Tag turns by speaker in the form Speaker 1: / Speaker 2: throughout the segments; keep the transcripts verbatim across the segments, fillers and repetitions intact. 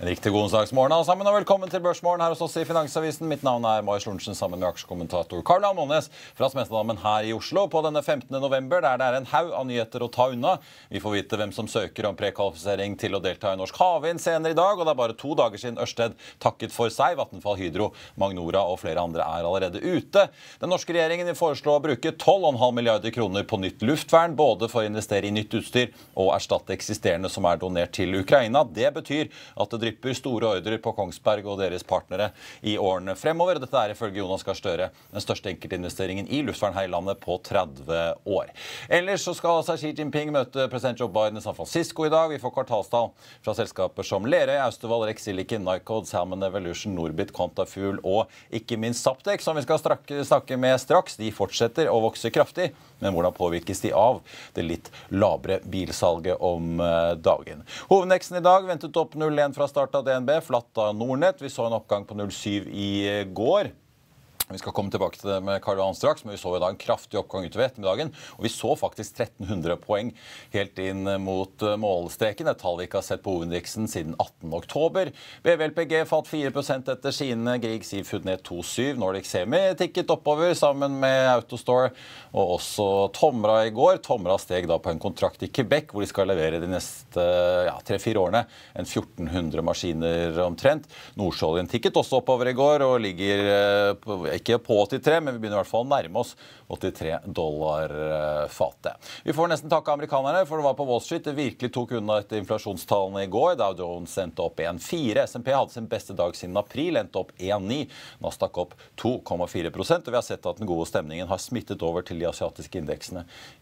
Speaker 1: En riktig god onsdagsmorgen alle sammen, og velkommen til Børsmorgen her hos oss i Finansavisen. Mitt navn er Marius Lorentzen sammen med aksjekommentator Karl Almånes fra Smestadammen her i Oslo på denne femtende november, der det er en haug av nyheter å ta unna. Vi får vite hvem som søker om prekvalifisering til å delta i Norsk Havvind senere i dag, og det er bare to dager siden Ørsted takket for seg. Vattenfall, Hydro, Magnora og flere andre er allerede ute. Den norske regjeringen vil foreslå å bruke tolv komma fem milliarder kroner på nytt luftvern, både for å investere i nytt utstyr og erstatte eksisterende som er donert til Ukraina. Det betyr at det drypper store ordrer på Kongsberg og deres partnere i årene fremover. Dette er ifølge Jonas Gahr Støre den største enkeltinvesteringen i luftvern her i landet på tretti år. Ellers så skal altså Xi Jinping møte president Joe Biden i San Francisco i dag. Vi får kvartalstall fra selskaper som Lerøy, Austevoll, Rex Silicon, Nycode, Salmon Evolution, Norbit, Quantafuel og ikke minst Zaptec, som vi skal snakke med straks. De fortsetter å vokse kraftig, men hvordan påvirkes de av det litt labre bilsalget om dagen? Hovedindeksen i dag ventet opp null komma én fra start av D N B, flatt av Nordnet. Vi så en oppgang på null komma syv i går. Vi skal komme tilbake til det med Karl Johan straks, men vi så i dag en kraftig oppgang utover ettermiddagen, og vi så faktisk tretten hundre poeng helt inn mot målstreken, et tall vi ikke har sett på hovedindeksen siden attende oktober. B V L P G falt fire prosent etter sine, Grieg Seafood ned to komma syv, Nordic Semi tikket oppover sammen med Autostore, og også Tomra i går. Tomra steg da på en kontrakt i Quebec, hvor de skal levere de neste ja, tre-fire årene en fjorten hundre maskiner omtrent. Nordsjøoljen tikket også oppover i går, og ligger på ikke på åttitre, men vi begynner i hvert fall å nærme oss åttitre dollar fatet. Vi får nesten takke amerikanerne, for det var på Wall Street. Det virkelig tok unna etter inflasjonstallene i går. Dow Jones endte opp en komma fire. S and P hadde sin beste dag siden april, endte opp en komma ni. Nasdaq opp to komma fire prosent, og vi har sett at den gode stemningen har smittet over til de asiatiske indeksene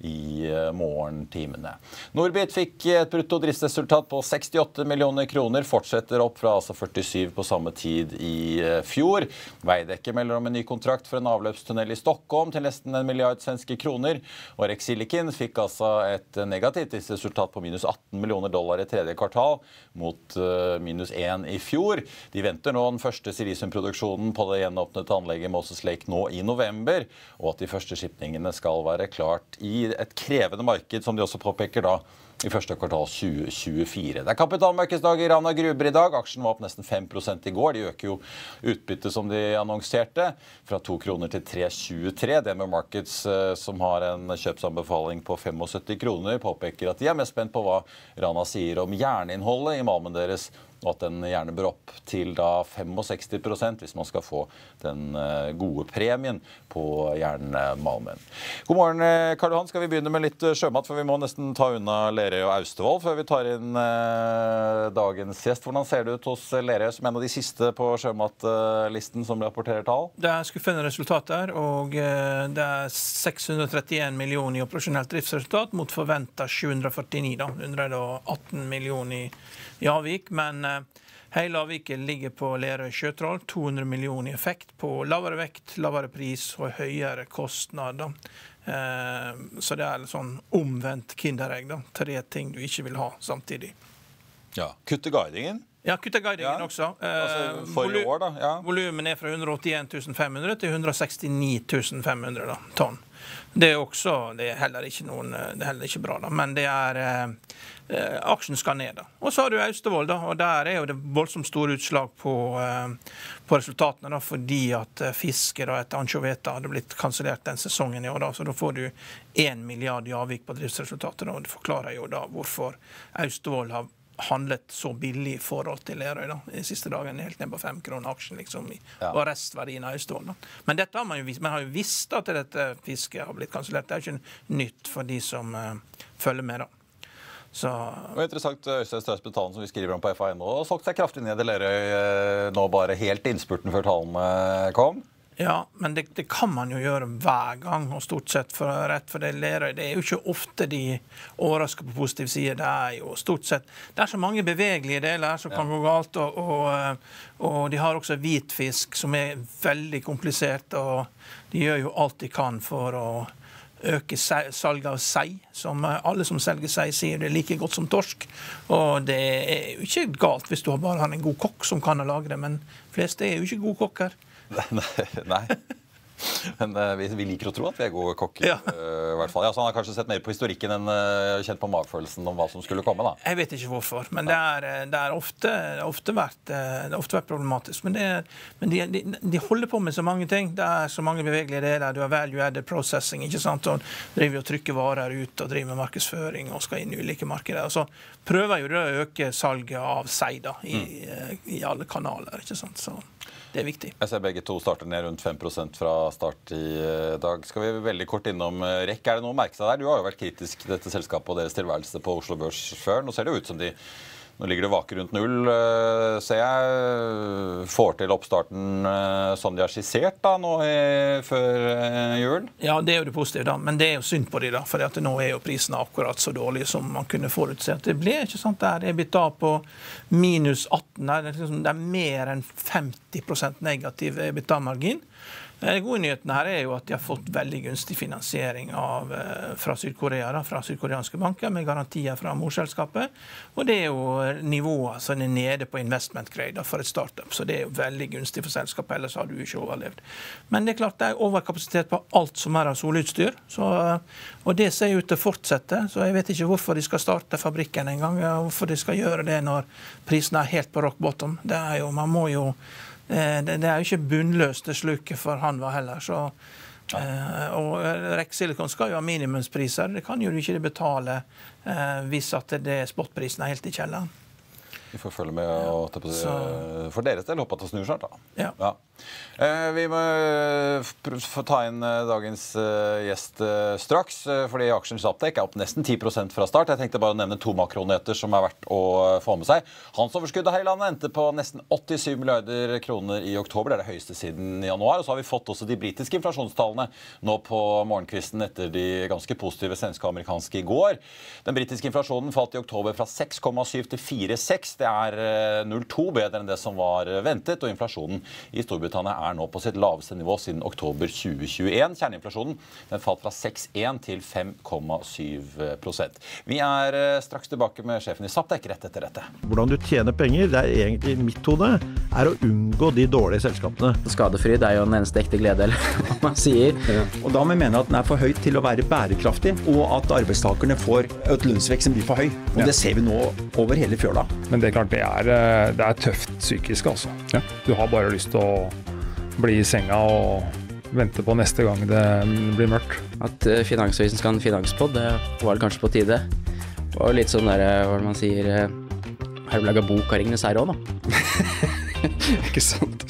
Speaker 1: i morgentimene. Norbit fikk et brutto driftsresultat på sekstiåtte millioner kroner, fortsetter opp fra altså førtisju på samme tid i fjor. Veidekke melder om en ny kontrakt for en avløpstunnel i Stockholm til nesten en milliard svenske kroner, og Rex Silicon fikk altså et negativt resultat på minus atten millioner dollar i tredje kvartal, mot minus én i fjor. De venter nå den første silisiumproduksjonen på det gjenåpnede anlegget Moses Lake nå i november, og at de første skipningene skal være klart i et krevende marked, som de også påpeker da, i første kvartal tjue tjuefire. Det er kapitalmarkedsdag i Rana Gruber i dag. Aksjen var opp nesten fem prosent i går. De øker jo utbytte som de annonserte, fra to kroner til tre tjuetre. D N B Markets, som har en kjøpsanbefaling på syttifem kroner, påpeker at de er mest spent på hva Rana sier om jerninnholdet i malmen deres, og at den gjerne bør opp til da sekstifem prosent hvis man skal få den gode premien på jernmalmen. God morgen, Karl Johan. Skal vi begynne med litt sjømat, for vi må nesten ta unna Lerøy og Austevoll før vi tar inn dagens gjest. Hvordan ser det ut hos Lerøy som en av de siste på sjømatlisten som rapporterer tall?
Speaker 2: Det er skuffende resultater, og det er seks hundre og trettien millioner i operasjonelt driftsresultat mot forventet sju hundre og førtini, da, hundre og atten millioner i, i avvik, men hele avviket ligger på Lerøy Sjøtroll, to hundre millioner i effekt på lavere vekt, lavere pris og høyere kostnader. Så det er en sånn omvendt kinderegg, da. Tre ting du ikke vil ha samtidig.
Speaker 1: Ja, kutte guidingen.
Speaker 2: Ja, kutte guidingen ja. Også.
Speaker 1: Altså for i år da, ja.
Speaker 2: Volumen er fra hundre og åttien tusen fem hundre til hundre og sekstini tusen fem hundre da, tonn. Det er også, det er heller ikke noen, det er heller ikke bra da, men det er, eh, aksjen skal ned da. Og så har du Austevoll da, og der er jo det voldsomt store utslag på, eh, på resultatene da, fordi at fisker og et ansjoveta hadde blitt kansellert den sesongen i år da, så da får du en milliard i avvik på driftsresultatet da, og det forklarer jo da hvorfor Austevoll har handlet så billig i forhold til Lerøy da. I siste dagen helt ned på fem kroner aksjen liksom, i, ja. Og restverdien av Austevoll da. Men dette har man jo visst, man har jo visst at dette fisket har blitt kansellert. Det er jo ikke nytt for de som uh, følger med da. Så...
Speaker 1: Det var interessant, Øystein Strøsbetalen som vi skriver om på F A N nå, og solgt seg kraftig ned i Lerøy nå bare helt innspurten før tallene kom.
Speaker 2: Ja, men det, det kan man jo gjøre hver gang, og stort sett for rett for det Lerøy. Det er jo ikke ofte de overrasker på positiv side. Det er jo stort sett, det er så mange bevegelige deler som kan ja. Gå galt, og, og, og de har også hvitfisk som er veldig komplisert, og de gjør jo alt de kan for å øke salg av sei, som alle som selger sei sier det er like godt som torsk. Og det er jo ikke galt hvis du bare har en god kokk som kan lage det, men fleste er jo ikke gode kokker.
Speaker 1: Nei, nei. Men uh, vi, vi liker å tro at vi er gode kokker, ja. uh, i hvert fall. Ja, så han har kanskje sett mer på historikken enn uh, kjent på magfølelsen om hva som skulle komme, da.
Speaker 2: Jeg vet ikke hvorfor, men det er, det er, ofte, ofte, vært, det er ofte vært problematisk. Men, det, men de, de, de holder på med så mange ting. Det er så mange bevegelige deler. Du har value-added processing, ikke sant? Og driver og trykker varer ut og driver med markedsføring og skal inn i ulike markeder. Og så prøver jo det å øke salget av seg da, i, mm. i alle kanaler, ikke sant? Så det er viktig.
Speaker 1: Jeg ser begge to starter ned rundt fem prosent fra start i dag. Skal vi veldig kort innom REC? Er det noe å merke seg der? Du har jo vært kritisk til dette selskapet og deres tilværelse på Oslo Børs før. Nå ser det ut som de Nå ligger det vaker rundt null, ser jeg. Får til oppstarten som de har skissert da, nå i, før jul?
Speaker 2: Ja, det er jo det positive da, men det er jo synd på de da, for at nå er jo prisene akkurat så dårlige som man kunne forutse. Det ble ikke sant der, det er blitt da på minus atten, det er, liksom, det er mer enn femti prosent negativ EBITDA-margin. Den gode nyheten her er jo at de har fått veldig gunstig finansiering av, fra Syd-Korea, fra sydkoreanske banker, med garantier fra morselskapet. Og det er jo nivået som er nede på investment grade for et startup, så det er jo veldig gunstig for selskapet, ellers har du ikke overlevd. Men det er klart det er overkapasitet på alt som er av solutstyr, så, og det ser ut til å fortsette, så jeg vet ikke hvorfor de skal starte fabrikken en gang, hvorfor de skal gjøre det når prisene er helt på rock bottom. Det er jo, man må jo Det, det er jo ikke bunnløst det sluket for Hanwha heller, så, eh, og REC Silicon skal jo ha minimumspriser, det kan jo ikke betale eh, hvis at det spotprisen er helt i kjelleren.
Speaker 1: Vi får følge med og på, så, for deres del håper at det snur snart da.
Speaker 2: Ja.
Speaker 1: Ja. Eh, vi må få ta inn dagens uh, gjest uh, straks, uh, fordi aksjen Zaptec er opp nesten ti prosent fra start. Jeg tenkte bare å nevne to makronyheter som er verdt å uh, få med seg. Hans overskuddet her i landet endte på nesten åttisyv milliarder kroner i oktober. Det er det høyeste siden januar. Og så har vi fått også de britiske inflasjonstallene nå på morgenkvisten etter de ganske positive svenske og amerikanske i går. Den britiske inflasjonen falt i oktober fra seks komma syv til fire komma seks. Det er uh, null komma to bedre enn det som var ventet, og inflasjonen i Storbritannia er nå på sitt laveste nivå siden oktober tjue tjueen. Kjerneinflasjonen den falt fra seks komma en til fem komma syv prosent. Vi er straks tilbake med sjefen i Zaptec rett etter dette.
Speaker 3: Hvordan du tjener penger, det er egentlig mitt hode, er å unngå de dårlige selskapene.
Speaker 4: Skadefryd er jo den eneste ekte glede, eller hva man sier.
Speaker 5: Ja. Og da må vi mene at den er for høyt til å være bærekraftig, og at arbeidstakerne får et lønnsvekst som blir for høy. Og ja. Det ser vi nå over hele fjøla.
Speaker 6: Men det er klart, det er, det er tøft psykisk, altså. Ja. Du har bare lyst til å bli i senga og vente på neste gang det blir mørkt.
Speaker 4: At Finansavisen skal ha en finanspod, det var det kanskje på tide. Det var jo litt sånn der, hva man sier, har du laget bok av Ringenes herre også, da?
Speaker 6: Ikke sant?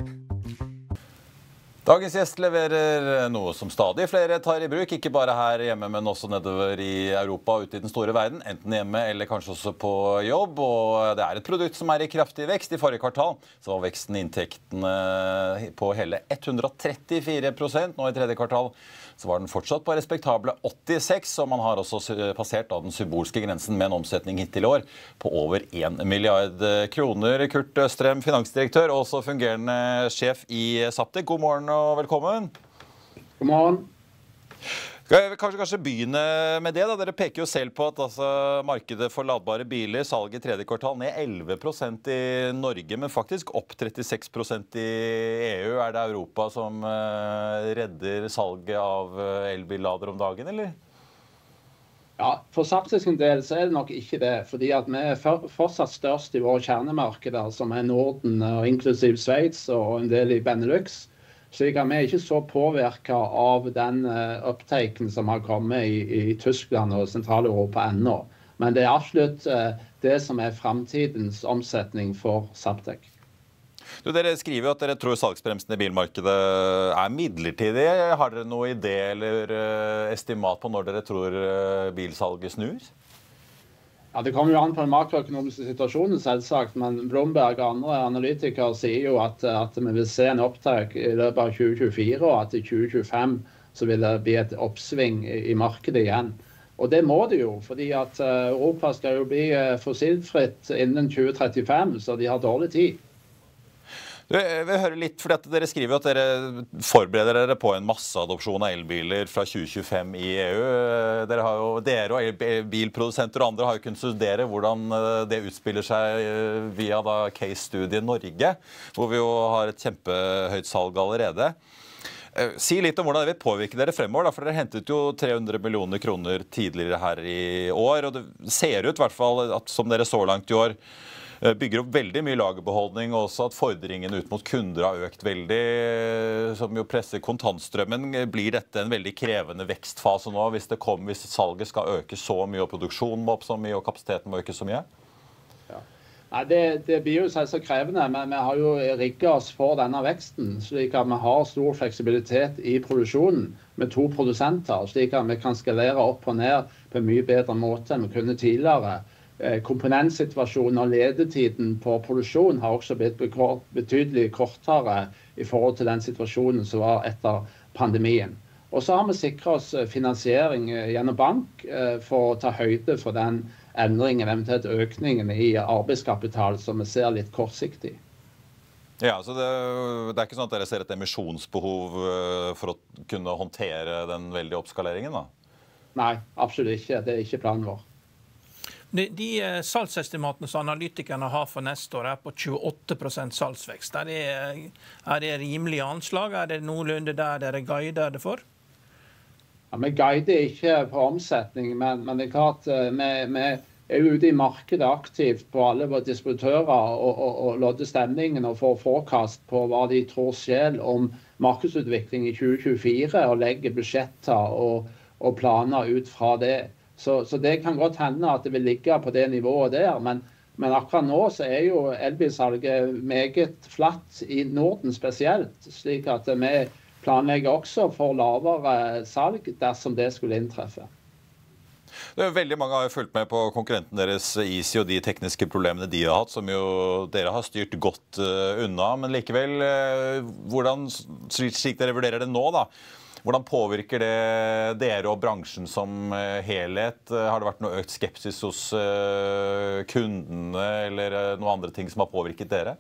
Speaker 1: Dagens gjest leverer noe som stadig flere tar i bruk, ikke bare her hjemme, men også nedover i Europa og ute i den store verden, enten hjemme eller kanskje også på jobb. Og det er et produkt som er i kraftig vekst. I forrige kvartal så var veksten i inntektene på hele hundre og trettifire prosent. Nå i tredje kvartal så var den fortsatt på respektable åttiseks, og man har også passert av den symbolske grensen med en omsetning hittil i år på over en milliard kroner. Kurt Østrem, finansdirektør, og også fungerende sjef i Zaptec. God morgen og velkommen.
Speaker 7: God morgen.
Speaker 1: Kanskje, kanskje begynne med det da. Dere peker jo selv på at altså, markedet for ladbare biler, salget i tredje kvartal ned elleve prosent i Norge, men faktisk opp trettiseks prosent i E U. Er det Europa som uh, redder salget av uh, elbillader om dagen, eller?
Speaker 7: Ja, for Zaptec sin del så er det nok ikke det, fordi at vi er for, fortsatt størst i våre kjernemarkeder, som er Norden, og inklusiv Sveits og en del i Benelux. Slik at vi er ikke så påvirket av den uh, opptaken som har kommet i, i Tyskland og Sentral-Europa ennå. Men det er absolutt uh, det som er fremtidens omsetning for Zaptec.
Speaker 1: Du, dere skriver jo at dere tror salgsbremsen i bilmarkedet er midlertidig. Har dere noe idé eller uh, estimat på når dere tror uh, bilsalget snur?
Speaker 7: Ja, Det kommer jo an på den makroøkonomiske situasjonen, selvsagt, men Bloomberg og andre analytikere sier jo at, at vi vil se en opptak i løpet av tjue tjuefire, og at i tjue tjuefem så vil det bli et oppsving i, i markedet igjen. Og det må det jo, fordi at Europa skal jo bli fossilfritt innen tjue trettifem, så de har dårlig tid.
Speaker 1: Du, jeg vil høre litt, fordi at dere skriver at dere forbereder dere på en masseadopsjon av elbiler fra tjue tjuefem i E U. Dere, har jo, dere og bilprodusenter og andre har jo kunnet studere hvordan det utspiller seg via Case Study Norge, hvor vi jo har et kjempehøyt salg allerede. Si litt om hvordan det vil påvirke dere fremover, da, for dere hentet jo tre hundre millioner kroner tidligere her i år, og det ser ut i hvert fall at som dere så langt i år bygger opp veldig mye lagerbeholdning, og også at fordringen ut mot kunder har økt veldig, som jo presser kontantstrømmen. Blir dette en veldig krevende vekstfase nå, hvis, det kommer, hvis salget skal øke så mye, og produksjonen må opp så mye, og kapasiteten må øke så mye?
Speaker 7: Ja. Nei, det, det blir jo så krevende, men vi har jo rigget oss for denne veksten, slik at vi har stor fleksibilitet i produksjonen med to produsenter, slik at vi kan skalere opp og ned på en mye bedre måte enn vi kunne tidligere. Komponentsituasjonen og ledetiden på produksjon har også blitt betydelig kortere i forhold til den situasjonen som var etter pandemien. Og så har vi sikret oss finansiering gjennom bank for å ta høyde for den endringen, eventuelt økningen i arbeidskapital som vi ser litt kortsiktig.
Speaker 1: Ja, så det, det er ikke sånn at dere ser et emisjonsbehov for å kunne håndtere den veldige oppskaleringen da?
Speaker 7: Nei, absolutt ikke. Det er ikke planen vår.
Speaker 2: De, de salgsestimatene som analytikerne har for neste år er på tjueåtte prosent salgsvekst. Er det, er det rimelig anslag? Er det noenlunde der dere guider det for?
Speaker 7: Ja, vi guider ikke på omsetning, men, men det er klart vi, vi er ute i markedet aktivt på alle våre distributører og, og, og lodder stemningen og får forecast på hva de tror skjer om markedsutvikling i tjue tjuefire og legger budsjetter og, og planer ut fra det. Så, så det kan godt hende at det vil ligge på det nivået der, men, men akkurat nå så er jo elbilsalget meget flatt i Norden spesielt, slik at vi planlegger også for lavere salg dersom det skulle inntreffe.
Speaker 1: Det er veldig mange har jo fulgt med på konkurrenten deres Easy og de tekniske problemene de har hatt, som jo dere har styrt godt uh, unna, men likevel, uh, hvordan, slik dere vurderer det nå da, hvordan påvirker det dere og bransjen som helhet? Har det vært noe økt skepsis hos kundene eller noen andre ting som har påvirket dere?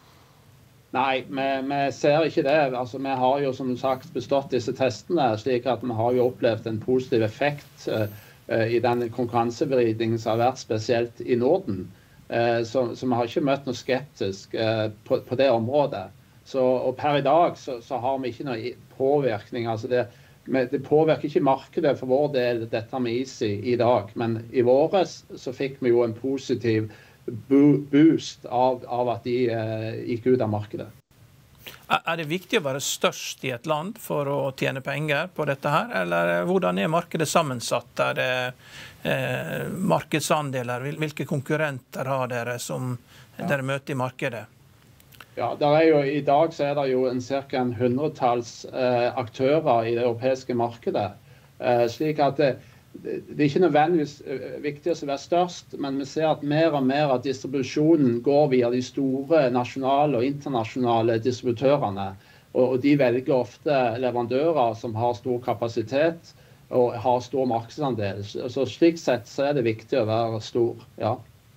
Speaker 7: Nei, vi, vi ser ikke det. Altså, vi har jo som sagt bestått disse testene, slik at vi har jo opplevd en positiv effekt uh, i den konkurransevridningen som har vært spesielt i Norden. Uh, så, så vi har ikke møtt noe skeptisk uh, på, på det området. Så, og per i dag så, så har vi ikke noe påvirkning. Altså det, det påvirker ikke markedet for vår del, dette med Easy i dag. Men i våres så fikk vi jo en positiv boost av, av at de eh, gikk ut av markedet.
Speaker 2: Er det viktig å være størst i et land for å tjene penger på dette her? Eller hvordan er markedet sammensatt? Er det eh, markedsandeler? Hvilke konkurrenter har dere som ja. dere møter i markedet?
Speaker 7: Ja, der er jo, I dag så er det jo en cirka en hundretalls eh, aktører i det europeiske markedet. Eh, slik at det, det, det er ikke nødvendigvis eh, viktig å være størst, men vi ser at mer og mer av distribusjonen går via de store nasjonale og internasjonale distributørene. Og, og de velger ofte leverandører som har stor kapasitet og har stor markedsandel. Så slik sett så er det viktig å være stor, ja.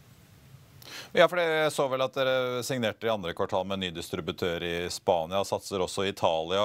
Speaker 1: Ja, for jeg så vel at dere signerte i andre kvartal med en ny distributør i Spania, satser også i Italia.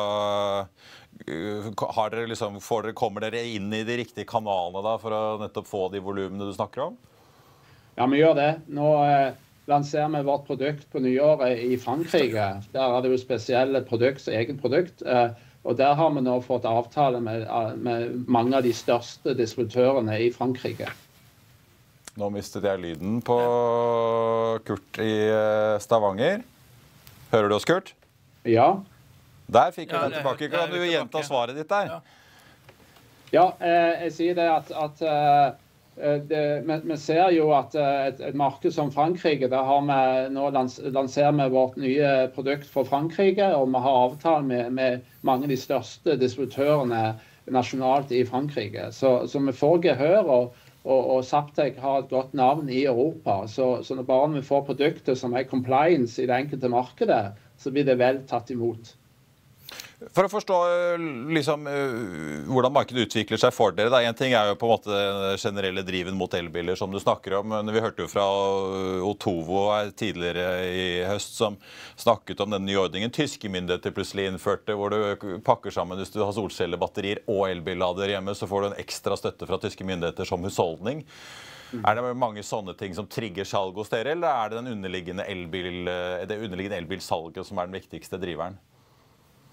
Speaker 1: Har dere liksom, får dere, kommer dere inn i de riktige kanalene da, for å nettopp få de volumene du snakker om?
Speaker 7: Ja, vi gjør det. Nå eh, lanserer vi vårt produkt på nyåret i Frankrike. Der er det jo spesielle produkt, eget produkt. Eh, og der har vi nå fått avtale med, med mange av de største distributørene i Frankrike.
Speaker 1: Nå mistet jeg lyden på Kurt i Stavanger. Hører du oss, Kurt?
Speaker 7: Ja.
Speaker 1: Der fikk vi
Speaker 2: ja,
Speaker 1: den tilbake. Kan du gjenta svaret ditt der?
Speaker 2: Ja,
Speaker 7: ja eh, jeg sier det at, at eh, det, vi, vi ser jo at et, et marked som Frankrike, der har vi nå lans, lanserer vi vårt nye produkt for Frankrike, og vi har avtale med, med mange av de største distributørene nasjonalt i Frankrike. Så, så vi får gehør, og Og, og Zaptec har et godt navn i Europa, så, så når bare vi får produkter som er compliance i det enkelte markedet, så blir det vel tatt imot.
Speaker 1: For å forstå liksom, hvordan markedet utvikler seg for dere, da. En ting er jo på en måte den generelle driven mot elbiler som du snakker om, men vi hørte jo fra Otovo tidligere i høst som snakket om den nye ordningen tyske myndigheter plutselig innførte, hvor du pakker sammen hvis du har solcellebatterier og elbillader hjemme, så får du en ekstra støtte fra tyske myndigheter som husholdning. Mm. Er det mange sånne ting som trigger salg hos dere, eller er det den underliggende elbil, det underliggende elbilsalget som er den viktigste driveren?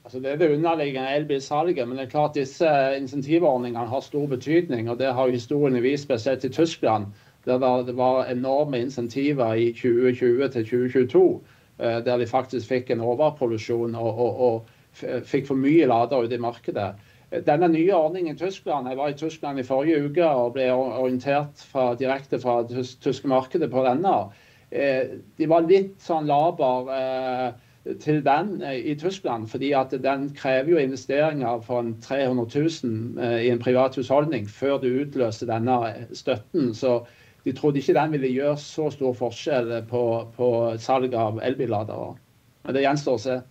Speaker 7: Altså det er det underliggende elbilsalget, men det er klart disse insentivordningene har stor betydning, og det har historien vist spesielt i Tyskland, der det var enorme insentiver i tjue tjue til tjue tjueto, der de faktisk fikk en overproduksjon og, og, og fikk for mye lader ut i markedet. Denne nye ordningen i Tyskland, jeg var i Tyskland i forrige uke og ble orientert fra, direkte fra det tyske markedet på denne. De var litt sånn laber til den i Tyskland, fordi at den krever jo investeringer for en tre hundre tusen i en privat husholdning før du utløser denne støtten. Så de trodde ikke den ville gjøre så stor forskjell på, på salg av elbilladere. Men det gjenstår å se.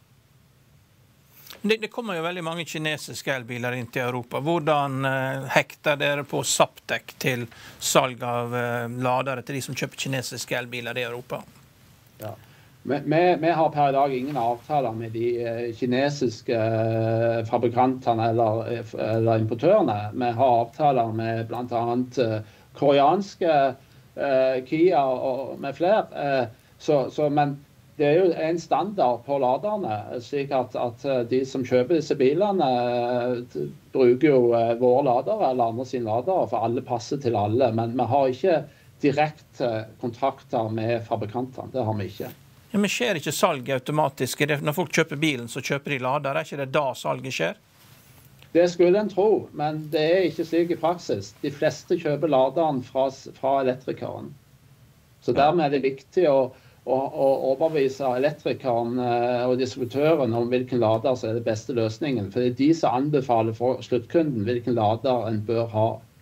Speaker 2: Det, det kommer jo veldig mange kinesiske elbiler inn til Europa. Hvordan eh, hekter dere på Zaptec til salg av eh, ladere til de som kjøper kinesiske elbiler i Europa?
Speaker 7: Ja. Vi, vi, vi har per i dag ingen avtaler med de eh, kinesiske eh, fabrikantene eller, eller importørene. Vi har avtaler med blant annet eh, koreanske eh, Kia og med flere. Eh, så, så, men det er jo en standard på laderne, slik at, at de som kjøper disse bilene bruker jo våre ladere eller andre sine ladere, for alle passer til alle. Men vi har ikke direkte kontrakter med fabrikantene, det har vi ikke.
Speaker 2: Ja, men skjer ikke salget automatisk? Når folk kjøper bilen, så kjøper de lader. Er ikke det da salget skjer?
Speaker 7: Det skulle en tro, men det er ikke slik i praksis. De fleste kjøper laderen fra, fra elektrikeren. Så dermed er det viktig å og overbevise elektrikeren og distributøren om hvilken lader som er det beste løsningen. For det er de som anbefaler for sluttkunden hvilken lader en bør ha.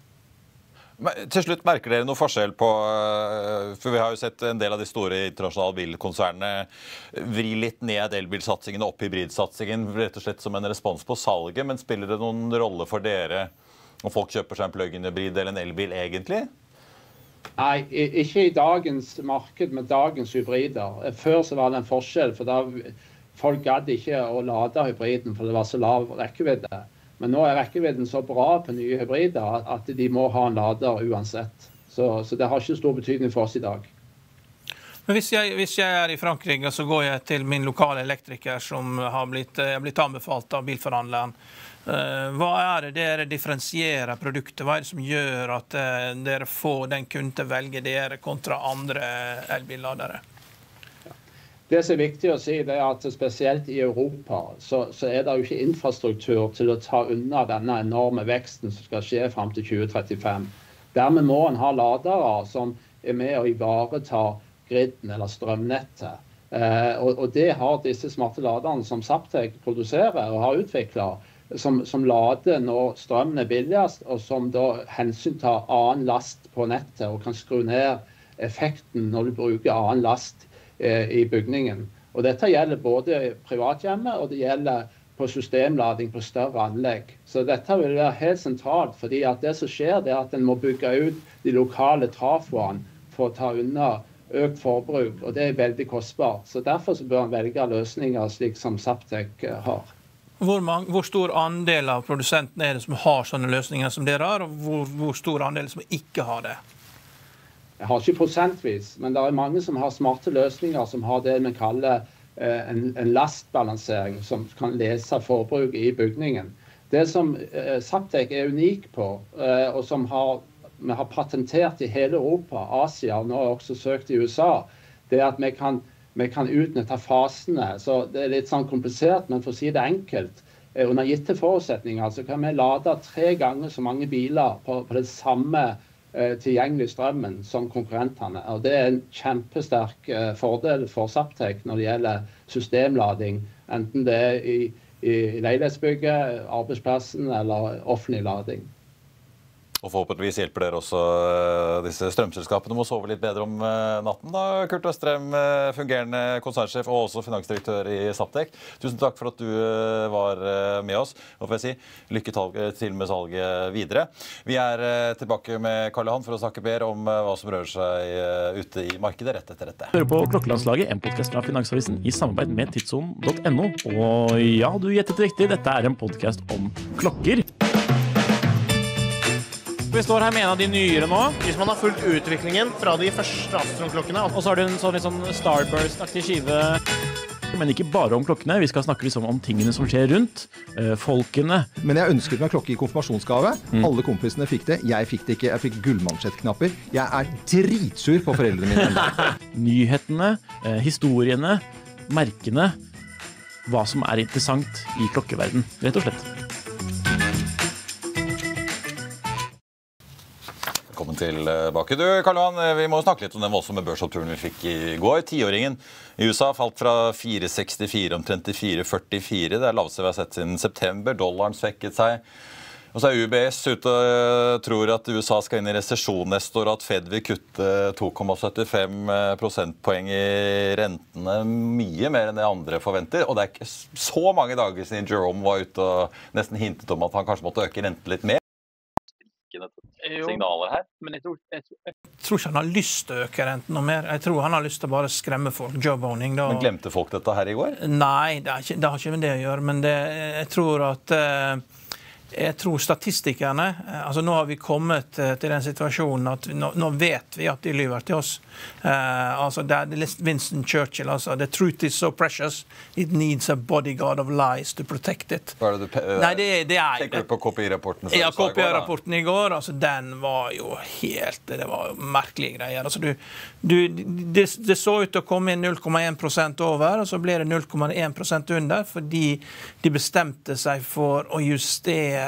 Speaker 1: Men til slutt, merker dere noe forskjell på, for vi har jo sett en del av de store internasjonale bilkonsernene vri litt ned elbilsatsingen og opp hybridsatsingen, rett og slett som en respons på salget, men spiller det noen rolle for dere om folk kjøper seg en plug-in hybrid eller en elbil egentlig?
Speaker 7: Nei, ikke i dagens marked med dagens hybrider. Før så var det en forskjell, for da folk gadd ikke å lade hybriden, for det var så lav rekkevidde. Men nå er rekkevidden så bra på nye hybrider at de må ha en lader uansett. Så, så det har ikke stor betydning for oss i dag.
Speaker 2: Men hvis jeg, hvis jeg er i Frankrike, så går jeg til min lokale elektriker som har blitt, blitt anbefalt av bilforhandleren. Hva er det dere differensierer produktet? Hva er det som gjør at dere får den kunden til å velge dere kontra andre elbilladere?
Speaker 7: Det som er viktig å si, det er at spesielt i Europa så, så er det jo ikke infrastruktur til å ta unna denne enorme veksten som skal skje frem til tjue trettifem. Dermed må en ha ladere som er med å ivareta griden eller strømnettet. Eh, og, og det har disse smarte laderne som Zaptec produserer og har utviklet, Som, som lader når strømmen er billigst, og som da hensyntar annen last på nettet og kan skru ned effekten når du bruker annen last eh, i bygningen. Og dette gjelder både privathjemmet og det gjelder på systemlading på større anlegg. Så dette vil være helt sentralt, fordi at det som skjer det er at en må bygge ut de lokale trafoene for å ta unna økt forbruk, og det er veldig kostbart. Så derfor så bør en velge løsninger slik som Zaptec har.
Speaker 2: Hvor, mange, hvor stor andel av produsentene er det som har sånne løsninger som dere har, og hvor, hvor stor andel som ikke har det?
Speaker 7: Jeg har ikke prosentvis, men det er mange som har smarte løsninger som har det vi kaller eh, en, en lastbalansering, som kan lese forbruket i bygningen. Det som eh, Zaptec er unik på, eh, og som har, vi har patentert i hele Europa, Asia og nå har også søkt i U S A, det er at vi kan Vi kan utnytte fasene, så det er litt sånn komplisert, men for å si det enkelt, under gitte forutsetninger, så kan vi lade tre ganger så mange biler på, på det samme eh, tilgjengelige strømmen som konkurrentene. Og det er en kjempesterk eh, fordel for Zaptec når det gjelder systemlading, enten det er i, i leilighetsbygget, arbeidsplassen eller offentlig lading.
Speaker 1: Og forhåpentligvis hjelper dere også disse strømselskapene med å sove litt bedre om natten da, Kurt Østrem, fungerende konsernsjef og også finansdirektør i Zaptec. Tusen takk for at du var med oss, og får jeg si, lykke til med salget videre. Vi er tilbake med Karl Johan for å snakke mer om hva som rører seg ute i markedet rett etter dette.
Speaker 8: Hører på Klokkelandslaget, en podcast fra Finansavisen i samarbeid med tidssonen punktum no. Og ja, du gjettet riktig, dette er en podcast om klokker. Vi står her med en av de nyere nå.
Speaker 9: Hvis man har fulgt utviklingen fra de første Astron-klokkene.
Speaker 8: Og så har du en sånn, sånn Starburst-aktig skive. Men ikke bare om klokkene, vi skal snakke liksom om tingene som skjer rundt, eh, folkene.
Speaker 9: Men jeg ønsket meg klokke i konfirmasjonsgave. Mm. Alle kompisene fikk det. Jeg fikk det ikke. Jeg fikk gullmansjettknapper. Jeg er dritsur på foreldrene mine.
Speaker 8: Nyhetene, eh, historiene, merkene, hva som er interessant i klokkeverden, rett og slett.
Speaker 1: Velkommen tilbake. Du, Karl Johan, vi må snakke litt om den voldsomme børsoppturen vi fikk i går. Tiåringen i U S A falt fra fire sekstifire omtrent til fire førtifire. Det er laveste vi har sett siden september. Dollaren svekket seg. Og så er U B S ute og tror at U S A skal inn i resesjon neste år, og at Fed vil kutte to komma syttifem prosentpoeng i rentene, mye mer enn det andre forventer. Og det er ikke så mange dager siden Jerome var ute og nesten hintet om at han kanskje måtte øke renten litt mer. Signaler her.
Speaker 2: Men jeg tror, jeg, tror, jeg tror ikke han har lyst til å øke renten noe mer. Jeg tror han har lyst til å bare skremme folk. Job-owning.
Speaker 1: Men glemte folk dette her i går?
Speaker 2: Nei, det, ikke, det har ikke med det å gjøre. Men det, jeg tror at jeg tror statistikerne, altså nå har vi kommet til den situasjonen at nå, nå vet vi at de lyver til oss. Uh, altså det er Winston Churchill, altså the truth is so precious, it needs a bodyguard of lies to protect it.
Speaker 1: Hva er det du uh,
Speaker 2: Nei, det, det er,
Speaker 1: tenker du på K P I-rapporten?
Speaker 2: Ja, K P I-rapporten i går, altså den var jo helt, det var merkelige greier. Altså du, du, det, det så ut til å komme inn null komma en prosent over, og så ble det null komma en prosent under, fordi de bestemte seg for å justere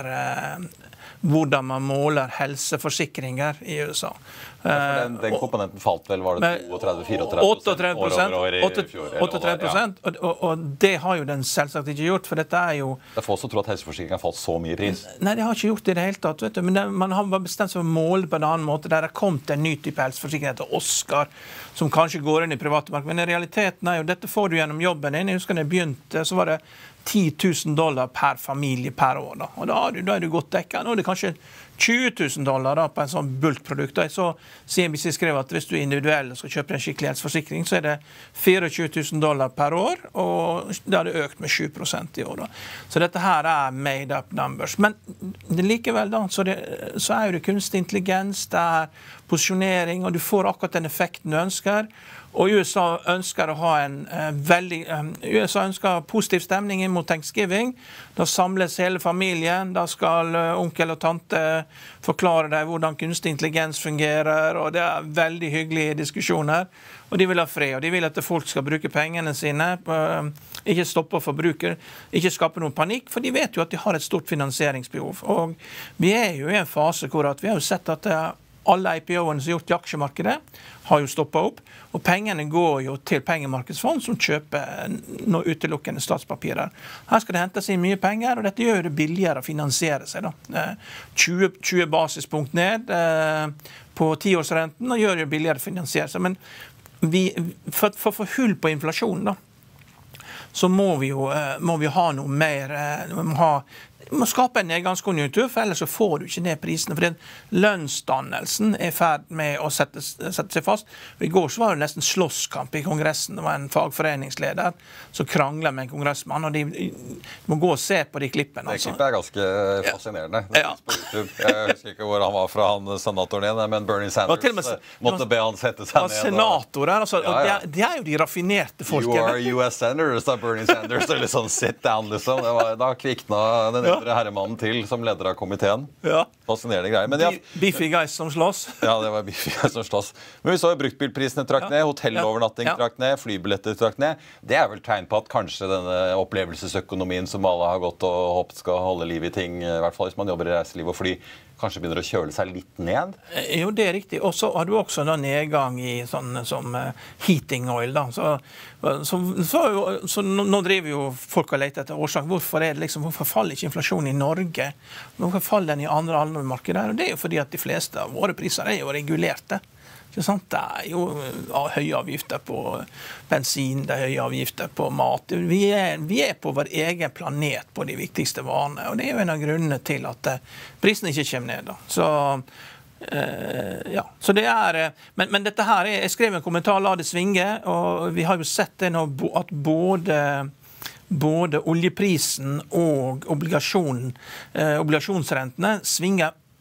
Speaker 2: hvordan man måler helseforsikringer i U S A.
Speaker 1: Ja, den, den komponenten falt vel, var det trettito til fireogtretti prosent år over år i fjor?
Speaker 2: åttitre prosent, ja. og, og det har jo den selvsagt ikke gjort, for dette er jo...
Speaker 1: Det er få som tror at helseforsikringen har falt så mye i pris.
Speaker 2: Nei, det har ikke gjort det i det hele tatt, vet du. Men det, man har bestemt seg for å måle på en annen måte. Der har kommet en ny type helseforsikring etter Oscar, som kanskje går inn i private marked. Men i realiteten er jo, dette får du gjennom jobben din. Jeg husker da jeg begynte, så var det ti tusen dollar per familie per år. Da. Og da er du, da er du godt dekket. Nå er det kanskje tjue tusen dollar da, på en sånn bulkprodukt. Da. Så C N B C skrev at hvis du er individuell og skal kjøpe en skikkelig helseforsikring, så er det tjuefire tusen dollar per år, og det har det økt med sju prosent i år. Da. Så dette her er made up numbers. Men likevel da, så, det, så er jo det kunstig intelligens, det er posisjonering, og du får akkurat den effekten du ønsker. Og U S A ønsker å ha en uh, veldig um, U S A ønsker positiv stemning inn mot Thanksgiving. Da samles hele familien. Da skal uh, onkel og tante forklare deg hvordan kunstig intelligens fungerer, og det er veldig hyggelige diskusjoner. Og de vil ha fred, og de vil at folk skal bruke pengene sine, uh, ikke stoppe forbruker, ikke skape noen panikk, for de vet jo at de har et stort finansieringsbehov. Og vi er jo i en fase hvor at vi har jo sett at uh, alle I P O-ene som er gjort i aksjemarkedet har jo stoppet opp, og pengene går jo til pengemarkedsfond som kjøper noe utelukkende statspapirer. Her skal det hentes inn mye penger, og dette gjør det billigere å finansiere seg. Da. tjue, tjue basispunkt ned eh, på tiårsrenten, og gjør det billigere å finansiere seg. Men vi, for, for å få hull på inflasjonen, da, så må vi jo eh, må vi ha noe mer, eh, vi må ha Vi må skape en nedgangskonjunktur, for ellers så får du ikke ned prisene. For den lønnsdannelsen er ferd med å sette, sette seg fast. Og i går så var det nesten slåsskamp i kongressen. Det var en fagforeningsleder som kranglet med en kongressmann, og de, de må gå og se på de klippene.
Speaker 1: Altså. Det klippet er ganske fascinerende. Det ja. På YouTube. Jeg husker ikke hvor han var fra, han senatoren igjen, men Bernie Sanders med, måtte be han sette seg ned.
Speaker 2: Senatorer, altså, ja, ja. Det, er, det er jo de raffinerte folkene.
Speaker 1: You are U S senators, da Bernie Sanders. Det er litt sånn sit down, liksom. Det var, da kvikna den ja. herremannen til som leder av komiteen.
Speaker 2: Ja.
Speaker 1: Fascinerende greier. Men ja,
Speaker 2: Biffy guys som slåss.
Speaker 1: Ja, det var Biffy guys som slåss. Men vi så jo bruktbilprisene trakk ned, hotellovernatting trakk ned, flybilletter trakk ned. Det er vel tegn på at kanskje denne opplevelsesøkonomien som alle har gått og håpet skal holde liv i ting, i hvert fall hvis man jobber i reiseliv og fly, kanskje begynner å kjøle seg litt ned?
Speaker 2: Jo, det er riktig. Og så har du også en nedgang i sånn som uh, heating oil. Da. Så, så, så, så nå driver jo folk og leter etter årsak. Hvorfor, er det liksom, hvorfor faller ikke inflasjonen i Norge? Hvorfor faller den i andre allmennmarkeder? Og det er jo fordi at de fleste av våre priser er jo regulerte. Ikke sant? Det er jo høye avgifter på bensin, det er høye avgifter på mat. Vi er, vi er på vår egen planet på de viktigste varene, og det er jo en av grunnene til at prisen ikke kommer ned. Da. Så, eh, ja. Så det er, men, men dette her, jeg skrev en kommentar, la det svinge, og vi har jo sett det nå at både både oljeprisen og obligasjon, eh, obligasjonsrentene svinger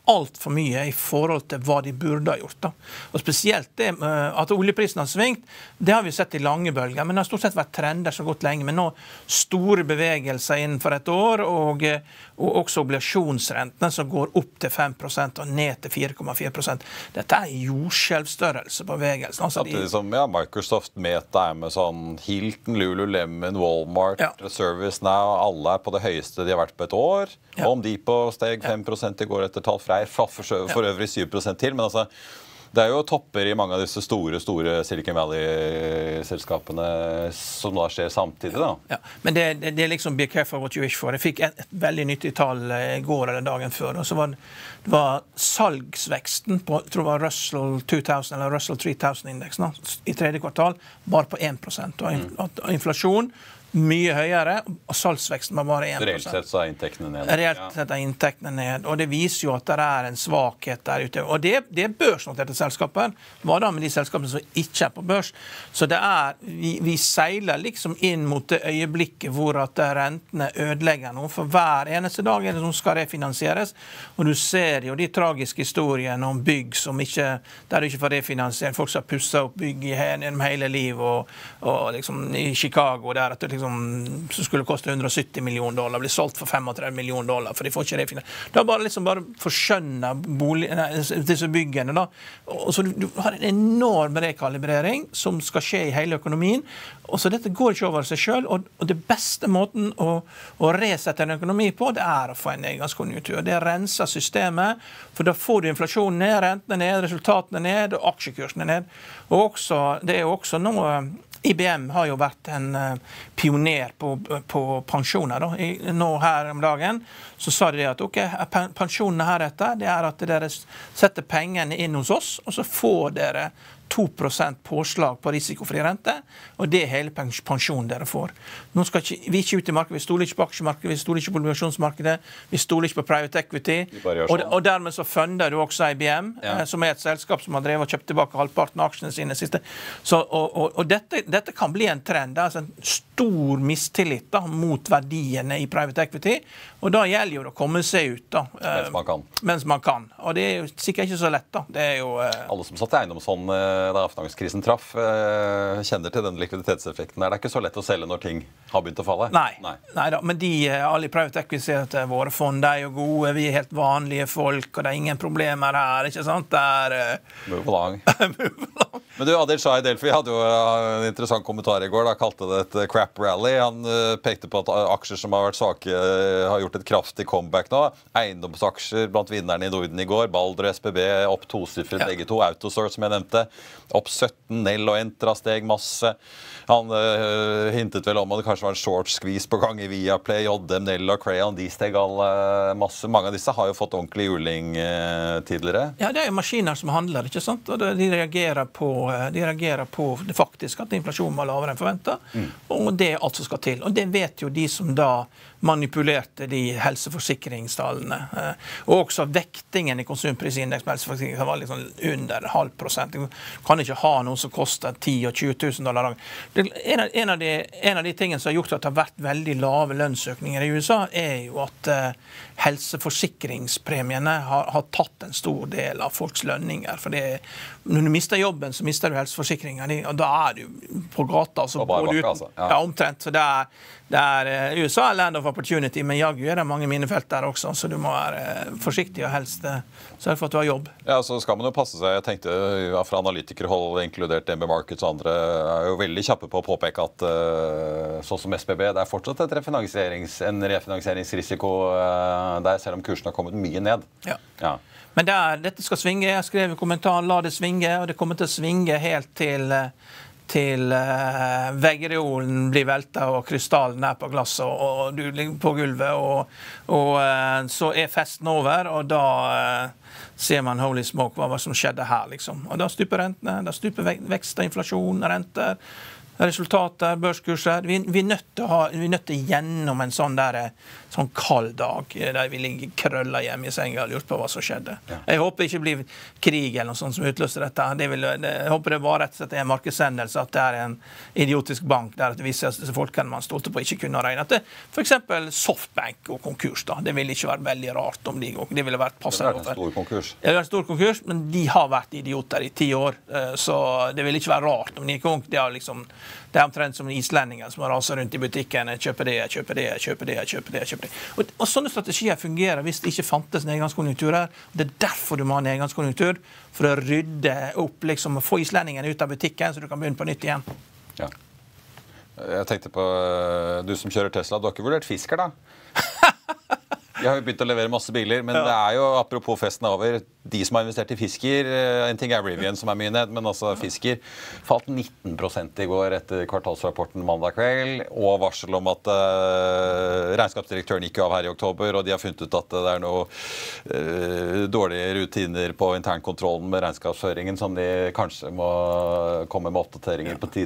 Speaker 2: alt for mye i forhold til hva de burde ha gjort. Da. Og spesielt det at oljeprisen har svingt, det har vi sett i lange bølger, men det har stort sett vært trender som har gått lenge, men nå store bevegelser innenfor et år, og, og også obligasjonsrentene som går opp til fem prosent og ned til fire komma fire prosent. Dette er jordskjelvstørrelse på bevegelsen. Altså de...
Speaker 1: Samtidig som ja, Microsoft, Meta, Amazon, Hilton, Lululemon, Walmart, ja. ServiceNow, alle er på det høyeste de har vært på et år. Ja. Home Depot steg fem prosent i går etter tall fra for, for, for øvrig syv prosent til, men altså det er jo topper i mange av disse store, store Silicon Valley-selskapene som da skjer samtidig da.
Speaker 2: Ja, men det, det, det er liksom be careful what you wish for. Jeg fikk et, et veldig nyttig tall i går eller dagen før, og så var det var salgsveksten på, jeg tror det var Russell tusen eller Russell tre tusen-indeksen i tredje kvartal, bare på en prosent, og, og inflasjon mye høyere, og salgsveksten var bare en prosent.
Speaker 1: Reelt sett så er inntektene ned.
Speaker 2: Reelt sett er inntektene ned, og det viser jo at det er en svakhet der ute. Og det, det er børsnoterte selskaper. Hva da med de selskapene som ikke er på børs? Så det er, vi, vi seiler liksom inn mot det øyeblikket hvor at rentene ødelegger noe, for hver eneste dag er det som skal refinansieres, og du ser jo de tragiske historiene om bygg som ikke, der du ikke får refinansiert, folk som har pusset opp bygg gjennom hele liv, og, og liksom i Chicago, der at det liksom som skulle koste hundre og sytti millioner dollar, blir solgt for femogtredve millioner dollar, for de får ikke refinansiering. Det er bare liksom bare forskjønne bolig, nei, disse byggene da. Og så du, du har en enorm rekalibrering som skal skje i hele økonomien, og så dette går ikke over seg selv, og, og det beste måten å, å resette en økonomi på, det er å få en nedgangskonjunktur. Det renser systemet, for da får du inflasjonen ned, rentene ned, resultatene ned, og aksjekursene ned. Og også, det er jo også noe I B M har jo vært en uh, pioner på, på pensjoner. Da. I, nå her om dagen så sa de at ok, pensjonene her etter, det er at dere setter pengene inn hos oss, og så får dere to prosent påslag på risikofri rente, og det er hele pensjonen dere får. Nå skal ikke, vi ikke ut i markedet, vi stoler ikke på aksjemarkedet, vi stoler ikke på obligasjonsmarkedet, vi stoler ikke på private equity, og, og dermed så funder du også I B M, ja. eh, som er et selskap som har drevet og kjøpt tilbake halvparten av aksjene sine siste. Så, og og, og dette, dette kan bli en trend, det er altså en stor mistillit da, mot verdiene i private equity, og da gjelder jo det å komme seg ut da. Eh,
Speaker 1: mens man kan.
Speaker 2: Mens man kan, og det er jo sikkert ikke så lett da. Det er jo... Eh,
Speaker 1: Alle som satt i eiendomsfond da finanskrisen traff, kjenner til den likviditetseffekten. Er det ikke så lett å selge når ting har begynt å falle?
Speaker 2: Nei, nei. nei da, men de, alle i private equity sier at våre fond er jo gode, vi er helt vanlige folk, og det er ingen problemer her, ikke sant? Det er...
Speaker 1: Move along. Move along. Men du, Adil Shah i Delphi hadde jo en interessant kommentar i går, da kalte det et crap rally. Han pekte på at aksjer som har vært svake har gjort et kraftig comeback nå. Eiendomsaksjer blant vinnerne i Norden i går, Balder og S P B opp tosifret, ja. Begge to, Autosource som jeg nevnte, opp sytten, Nell og Entra steg masse. Han uh, hintet vel om at det kanskje var en short squeeze på gang i Viaplay, J D M, Nell og Crayon, de steg alle masse. Mange av disse har jo fått ordentlig juling uh, tidligere.
Speaker 2: Ja, det er jo maskiner som handler, ikke sant? Og de reagerer på, de reagerer på det faktiske, at inflasjonen var lavere enn forventet, mm. og det er alt som skal til. Og det vet jo de som da manipulerte de helseforsikringstallene. Og også vektingen i konsumprisindeks med helseforsikring var liksom under halv prosent. Du kan ikke ha noe som koster ti og tjue tusen dollar. En av, en, av de, en av de tingene som har gjort at det har vært veldig lave lønnsøkninger i U S A, er jo at uh, helseforsikringspremiene har, har tatt en stor del av folks lønninger. For det, når du mister jobben, så mister du helseforsikringer, og da er du på gata. Så
Speaker 1: og bare bakke, altså. Ja.
Speaker 2: Ja, omtrent. Så det er, det er uh, U S A er land of opportunity, men jaggu er det mange minefelt der også, så du må være uh, forsiktig og helst uh, sørge for at du har jobb.
Speaker 1: Ja, så skal man jo passe seg. Jeg tenkte ja, fra analytikerhold, inkludert D N B Markets og andre, er jo veldig kjappe på å påpeke at uh, sånn som S P B, det er fortsatt et refinanserings, en refinansieringsrisiko uh, der, selv om kursen har kommet mye ned.
Speaker 2: Ja.
Speaker 1: Ja.
Speaker 2: Men det er, dette skal svinge. Jeg skrev i kommentaren, la det svinge, og det kommer til å svinge helt til, til uh, veggreolen blir veltet, og krystallen er på glasset, og, og du ligger på gulvet, og, og uh, så er festen over, og da uh, ser man holy smoke, hva, hva som skjedde her, liksom. Og da stuper rentene, da stuper vekst, inflasjon, renter, resultater, børskurser. Vi, vi, er nødt til å ha, vi er nødt til gjennom en sånn, der, sånn kald dag, der vi ligger krølla hjemme i senga og lurt på hva som skjedde. Ja. Jeg håper det ikke blir krig eller noe sånt som utløser dette. Det vil, det, jeg håper det var rett og slett en markedshendelse, at det er en idiotisk bank der det viser at disse folkene man stolte på ikke kunne regne. At det, for eksempel Softbank og konkurs, da. Det ville ikke vært veldig rart om de det ville vært passende.
Speaker 1: Det er en stor konkurs.
Speaker 2: Det er en stor konkurs, men de har vært idioter i ti år, så det vil ikke være rart om de er konk. Det er liksom Det er omtrent som islendinger som raser rundt i butikken. Jeg kjøper det, jeg kjøper det, jeg kjøper det, jeg kjøper det. Jeg kjøper det. Og, og sånne strategier fungerer hvis det ikke fantes nedgangskonjunkturer. Det er derfor du må ha nedgangskonjunktur, for å rydde opp, liksom, få islendingene ut av butikken, så du kan begynne på nytt igjen.
Speaker 1: Ja. Jeg tenkte på, du som kjører Tesla, du har ikke vurdert Fisker da? Jeg har jo begynt å levere masse biler, men ja. Det er jo, apropos festen over, de som har investert i Fisker, en ting er Rivian som er mye ned, men altså Fisker falt nitten prosent i går etter kvartalsrapporten mandag kveld, og varsel om at uh, regnskapsdirektøren gikk av her i oktober, og de har funnet ut at det er noe uh, dårlige rutiner på internkontrollen med regnskapsføringen, som de kanskje må komme med oppdateringer på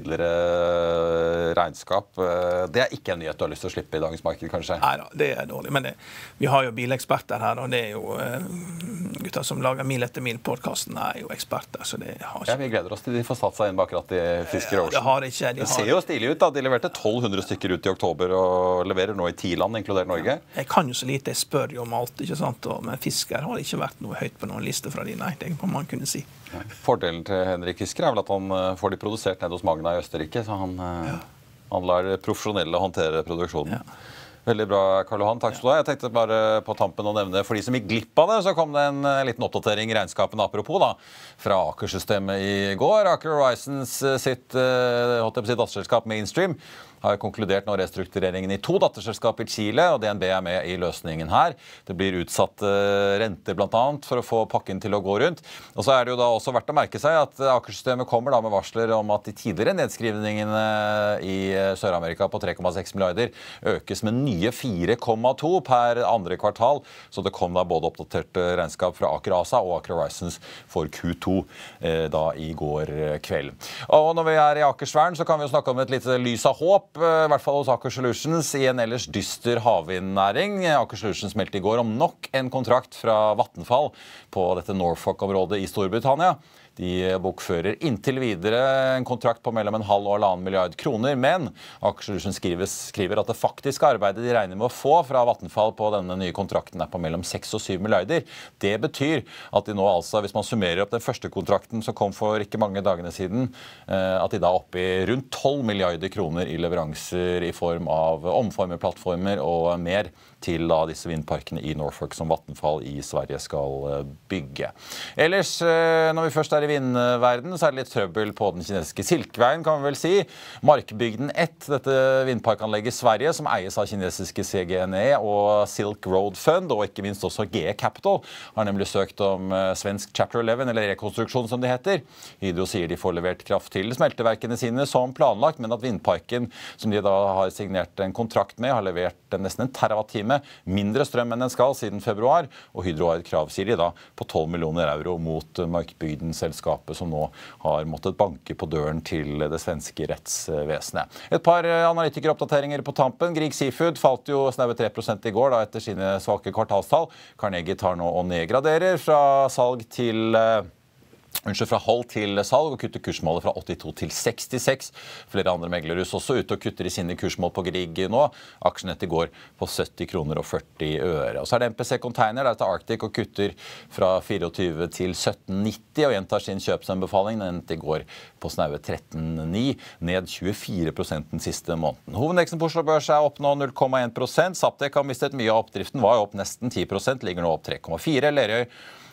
Speaker 1: tidligere regnskap. Uh, det er ikke en nyhet du har lyst til å slippe i dagens marked, kanskje?
Speaker 2: Neida, det er dårlig, men det, vi har jo bileksperter her, og det er jo uh, gutter som lager Mil etter mil-podcasten er jo eksperter, så det har ikke...
Speaker 1: Ja, vi gleder oss til de får satt seg inn bak akkurat i Fisker Ocean.
Speaker 2: Det har ikke... De
Speaker 1: det ser jo stilig ut da, de leverte tolv hundre stykker ut i oktober og leverer nå i ti land, inkludert Norge.
Speaker 2: Jeg kan jo så lite, jeg spør jo om alt, ikke sant? Og, men Fisker har ikke vært noe høyt på noen liste fra de, nei, det må man kunne si.
Speaker 1: Ja. Fordelen til Henrik Fisker er vel at han får de produsert ned hos Magna i Østerrike, så han, ja. han lar profesjonelle håndtere produksjonen. Ja. Veldig bra, Karl Johan. Takk skal du ha. Jeg tenkte bare på tampen å nevne, for de som gikk glipp av det, så kom det en liten oppdatering i regnskapene apropos da, fra Aker-systemet i går. Aker Horizons sitt, sitt datterselskap Mainstream har konkludert nå restruktureringen i to datterselskap i Chile, og D N B er med i løsningen her. Det blir utsatt renter blant annet for å få pakken til å gå rundt. Og så er det jo da også verdt å merke seg at Aker-systemet kommer da med varsler om at de tidligere nedskrivningene i Sør-Amerika på tre komma seks milliarder økes med nye fire komma to per andre kvartal, så det kom da både oppdatert regnskap fra Aker ASA og Aker Horizons for Q to eh, da i går kveld. Og når vi er i Akersvern, så kan vi jo snakke om et lite lys av håp, i hvert fall hos Aker Solutions, i en ellers dyster havvindnæring. Aker Solutions meldte i går om nok en kontrakt fra Vattenfall på dette Norfolk-området i Storbritannia. De bokfører inntil videre en kontrakt på mellom en halv og halvannen milliard kroner, men Aker Solutions skriver, skriver at det faktiske arbeidet de regner med å få fra Vattenfall på denne nye kontrakten er på mellom seks og syv milliarder. Det betyr at de nå altså, hvis man summerer opp den første kontrakten som kom for ikke mange dagene siden, at de da er oppe i rundt tolv milliarder kroner i leveranser i form av omformerplattformer og mer til da disse vindparkene i Norfolk som Vattenfall i Sverige skal bygge. Ellers, når vi først er i vindverden, så er det litt trøbbel på den kinesiske Silkeveien, kan vi vel si. Markbygden ett, dette vindparkanlegget i Sverige, som eies av kinesiske C G N E og Silk Road Fund, og ikke minst også G E Capital, har nemlig søkt om svensk Chapter elleve, eller rekonstruksjon som det heter. Hydro sier de får levert kraft til smelteverkene sine som planlagt, men at vindparken, som de da har signert en kontrakt med, har levert nesten en terawatt-time mindre strøm enn den skal siden februar, og Hydro har et krav, sier de da, på tolv millioner euro mot Markbygden-selskapet som nå har måttet banke på døren til det svenske rettsvesenet. Et par analytikeroppdateringer på tampen. Grieg Seafood falt jo snaue tre prosent i går da, etter sine svake kvartalstall. Carnegie tar nå og nedgraderer fra salg til... Unnskyld, fra hold til salg, og kutter kursmålet fra åttito til sekstiseks. Flere andre meglerhus også ute og kutter i sine kursmål på Grieg nå. Aksjen etter går på sytti kroner og førti øre. Og så er det M P C Container, der til Arctic, og kutter fra tjuefire til sytten nitti, og gjentar sin kjøpsanbefaling. Den etter går på snaue tretten ni, ned tjuefire prosent den siste måneden. Hovedindeksen på Oslo Børs er opp nå null komma én prosent. Saptek har mistet mye av oppdriften, var jo opp nesten ti prosent, ligger nå opp tre komma fire. Lerøy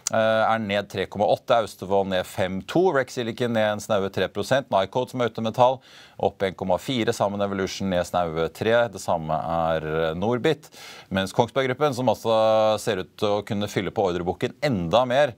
Speaker 1: er ned tre komma åtte, Austevoll ned fem komma to, Rex Silicon ned en snaue tre prosent, Nycode som er autometall opp en komma fire, sammen Evolution ned snaue tre, det samme er Norbit, mens Kongsberg-gruppen, som altså ser ut til å kunne fylle på ordreboken enda mer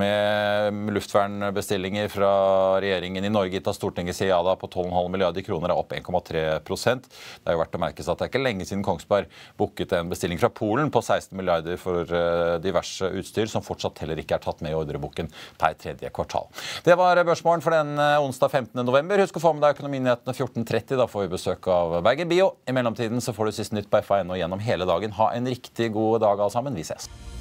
Speaker 1: med luftvernbestillinger fra regjeringen i Norge, gitt av Stortinget sier ja da på tolv komma fem milliarder kroner, er opp en komma tre prosent. Det er jo verdt å merke seg at det er ikke lenge siden Kongsberg booket en bestilling fra Polen på seksten milliarder for diverse utstyr, som fortsatt teller heller ikke er tatt med i ordreboken per tredje kvartal. Det var Børsmorgen for den onsdag femtende november. Husk å få med deg økonominyhetene fjorten tretti, da får vi besøk av Bergen Bio. I mellomtiden så får du siste nytt på F A N og gjennom hele dagen. Ha en riktig god dag alle sammen. Vi ses.